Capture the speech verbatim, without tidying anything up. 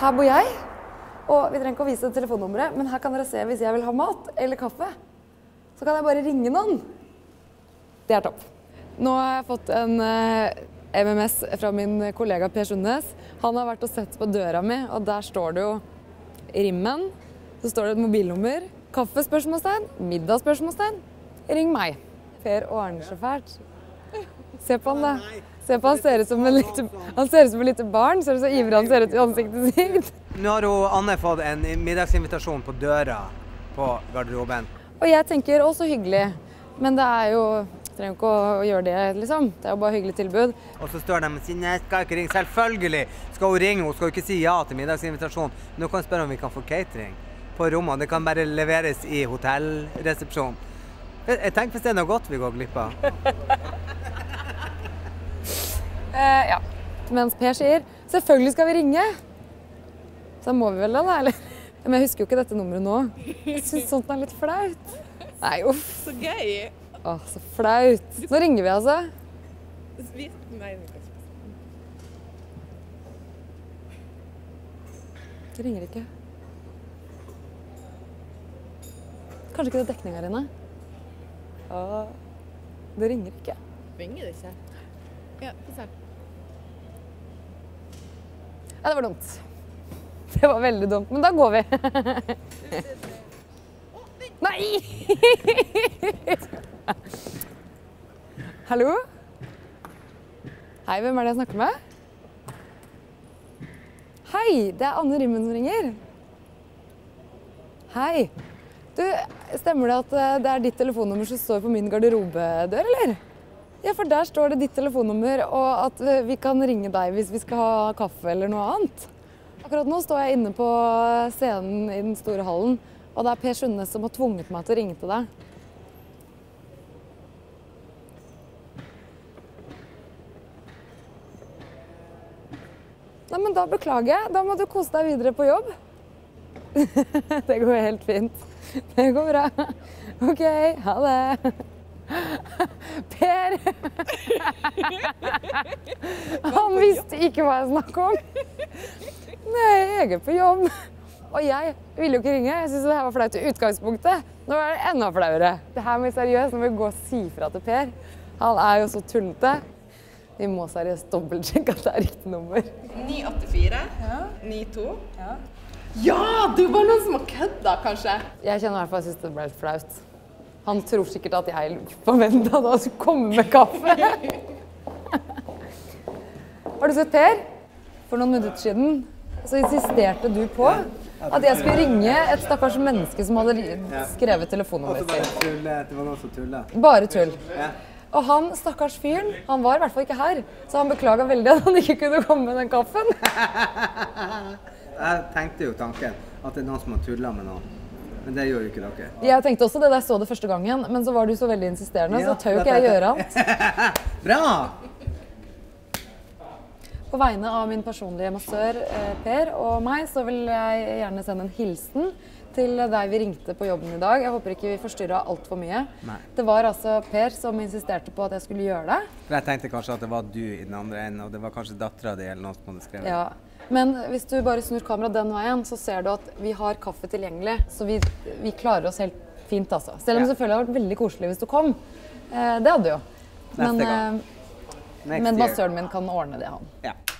her bor jeg, og vi trenger ikke å vise telefonnummeret, men her kan dere se hvis jeg vil ha mat eller kaffe. Så kan jeg bare ringe noen. Det er topp. Nå har jeg fått en eh, M M S fra min kollega Per Sundnes. Han har vært og sett på døra mi, og der står det jo Rimmen. Så står det et mobilnummer. Kaffespørsmålstegn, middagsspørsmålstegn. Ring meg. Per ordner så fælt. Se på han da. Se på han ser ut som en lite, han ser ut som en lite barn. Ser ut så ivrig han ser ut i ansiktet sitt. Nå har jo Anne fått en middagsinvitasjon på døra på garderoben. Og jeg tenker også hyggelig, men det er jo, jeg trenger ikke å gjøre det liksom. Det er jo bare hyggelig tilbud. Og så står de og sier, nei, skal ikke ringe. Selvfølgelig skal hun ringe, hun skal ikke si ja til middagsinvitasjon. Nå kan hun spørre om vi kan få catering på rommet. Det kan bare leveres i hotellresepsjon. Jeg, jeg tenker hvis det er noe godt vi går glipp av. Uh, ja, mens Per sier, selvfølgelig skal vi ringe. Så må vi vel da, eller? Men jeg husker jo ikke dette nummeret nå. Jeg synes sånt er litt flaut. Nei, uff. Så gøy. Åh, så flaut. Nå ringer vi altså. Vi... Nei, vi kan ikke. Det ringer ikke. Kanskje ikke det er dekning her inne? Åh, det ringer ikke. Ringer det ikke? Ja, få se. Ja, det var dumt. Det var veldig dumt, men da går vi. Nei! Hallo? Hei, hvem er det jeg snakker med? Hei, det er Anne Rimmen som ringer. Hei. Du, stemmer det at det er ditt telefonnummer som står på min garderobedør, eller? Ja, for der står det ditt telefonnummer, og at vi kan ringe deg hvis vi skal ha kaffe eller noe annet. Akkurat nå står jeg inne på scenen i den store hallen, og det er Per Sundnes som har tvunget meg til å ringe til deg. Nei, men da beklager jeg. Da må du kose deg videre på jobb. Det går helt fint. Det går bra. Ok, ha det. Per! Han visste ikke hva jeg snakket om. Nei, jeg er på jobb. Og jeg ville jo ikke ringe. Jeg synes det her var flaut i utgangspunktet. Nå er det enda flauere. Det her med seriøst, nå må vi gå og si fra til Per. Han er jo så tullete. Vi må seriøst dobbeltsjekke at det er riktig nummer. ni åtte fire, Ja. ni to. Ja. Ja, det var noen som har kødda, kanskje. Jeg kjenner i hvert fall at jeg synes det ble litt flaut. Han tror sikkert at jeg forventet at han skulle komme med kaffe. Har du sett Per? For noen minutter siden så insisterte du på at jeg skulle ringe et stakkars menneske som hadde skrevet telefonnummeret sitt. Det var noe som tullet. Bare tull. Ja. Og han, stakkars fyren, han var i hvert fall ikke her. Så han beklaget veldig at han ikke kunne komme med den kaffen. Jeg tenkte jo tanken at det er noen som har tullet med noen. Men det gjør jo ikke dere. Jeg tenkte også det da jeg så det første gangen, men så var du så veldig insisterende, så tør jo ikke jeg gjøre annet. Bra! På vegne av min personlige massør Per og meg, så vil jeg gjerne sende en hilsen til deg vi ringte på jobben i dag. Jeg håper ikke vi forstyrret alt for mye. Nei. Det var altså Per som insisterte på at jeg skulle gjøre det. For jeg tenkte kanskje at det var du i den andre enden, og det var kanskje datteren din eller noen som hadde skrevet. Ja. Men hvis du bare snur kameraet den veien, så ser du at vi har kaffe tilgjengelig. Så vi, vi klarer oss helt fint, altså. Selv om det selvfølgelig hadde vært veldig koselig hvis du kom. Eh, det hadde jo. Men, Neste gang. eh, men massøren min kan ordne det, han. Ja.